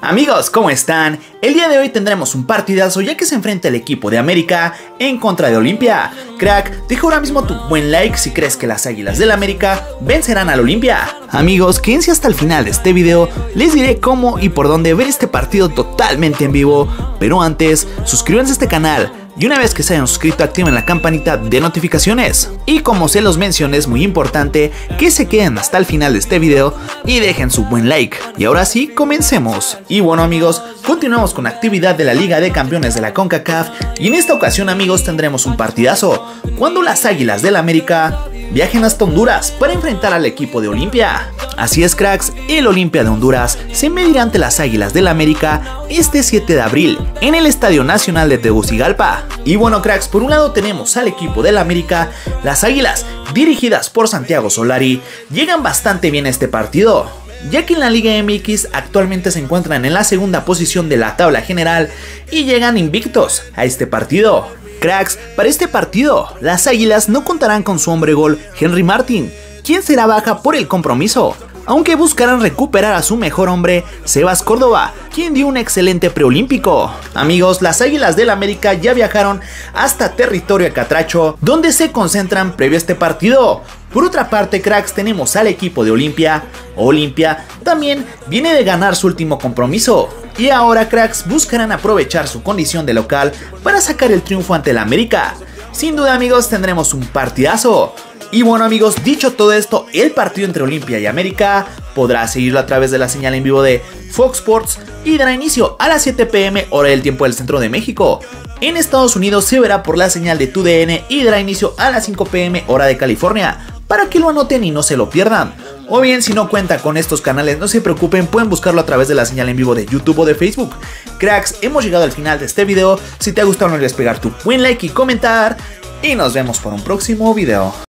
Amigos, ¿cómo están? El día de hoy tendremos un partidazo ya que se enfrenta el equipo de América en contra de Olimpia. Crack, deja ahora mismo tu buen like si crees que las Águilas del América vencerán al Olimpia. Amigos, quédense hasta el final de este video, les diré cómo y por dónde ver este partido totalmente en vivo. Pero antes, suscríbanse a este canal. Y una vez que se hayan suscrito, activen la campanita de notificaciones. Y como se los mencioné, es muy importante que se queden hasta el final de este video y dejen su buen like. Y ahora sí, comencemos. Y bueno amigos, continuamos con la actividad de la Liga de Campeones de la CONCACAF. Y en esta ocasión amigos tendremos un partidazo, cuando las Águilas del América viajen hasta Honduras para enfrentar al equipo de Olimpia. Así es cracks, el Olimpia de Honduras se medirá ante las Águilas del América este 7 de abril en el Estadio Nacional de Tegucigalpa. Y bueno cracks, por un lado tenemos al equipo del América. Las Águilas, dirigidas por Santiago Solari, llegan bastante bien a este partido, ya que en la Liga MX actualmente se encuentran en la segunda posición de la tabla general y llegan invictos a este partido. Cracks, para este partido, las Águilas no contarán con su hombre gol Henry Martin, quien será baja por el compromiso, aunque buscarán recuperar a su mejor hombre, Sebas Córdoba, quien dio un excelente preolímpico. Amigos, las Águilas del América ya viajaron hasta territorio catracho, donde se concentran previo a este partido. Por otra parte, cracks, tenemos al equipo de Olimpia. Olimpia también viene de ganar su último compromiso, y ahora, cracks, buscarán aprovechar su condición de local para sacar el triunfo ante el América. Sin duda, amigos, tendremos un partidazo. Y bueno amigos, dicho todo esto, el partido entre Olimpia y América podrá seguirlo a través de la señal en vivo de Fox Sports y dará inicio a las 7 p.m. hora del tiempo del centro de México. En Estados Unidos se verá por la señal de TUDN y dará inicio a las 5 p.m. hora de California, para que lo anoten y no se lo pierdan. O bien, si no cuentan con estos canales, no se preocupen, pueden buscarlo a través de la señal en vivo de YouTube o de Facebook. Cracks, hemos llegado al final de este video. Si te ha gustado no olvides pegar tu buen like y comentar, y nos vemos por un próximo video.